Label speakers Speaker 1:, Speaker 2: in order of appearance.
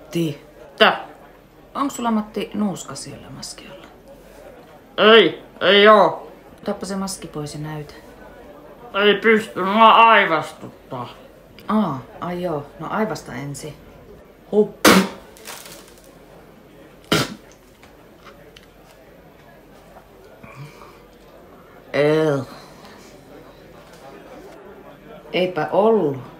Speaker 1: Matti!
Speaker 2: Mitä?
Speaker 1: Onko sulla, Matti, nuuska siellä maskialla?
Speaker 2: Ei oo.
Speaker 1: Otappa se maski pois ja näytä.
Speaker 2: Ei pysty, mua aivastuttaa.
Speaker 1: Ai joo. No aivasta ensin. Hup. Eipä ollut.